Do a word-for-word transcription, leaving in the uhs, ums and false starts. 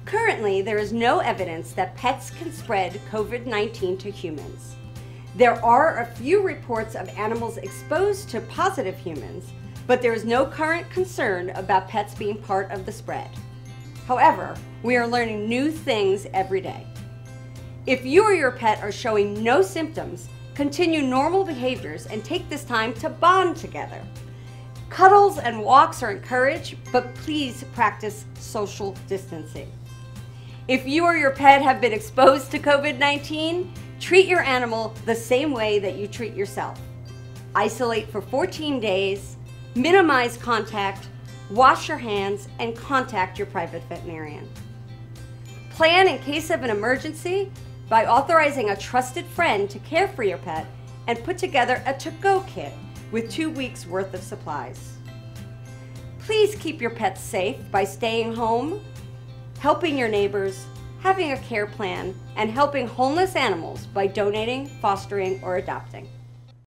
Currently, there is no evidence that pets can spread COVID nineteen to humans. There are a few reports of animals exposed to positive humans, but there is no current concern about pets being part of the spread. However, we are learning new things every day. If you or your pet are showing no symptoms, continue normal behaviors and take this time to bond together. Cuddles and walks are encouraged, but please practice social distancing. If you or your pet have been exposed to COVID nineteen, treat your animal the same way that you treat yourself. Isolate for fourteen days, minimize contact, wash your hands, and contact your private veterinarian. Plan in case of an emergency by authorizing a trusted friend to care for your pet and put together a to-go kit with two weeks worth of supplies. Please keep your pets safe by staying home, helping your neighbors, having a care plan, and helping homeless animals by donating, fostering, or adopting.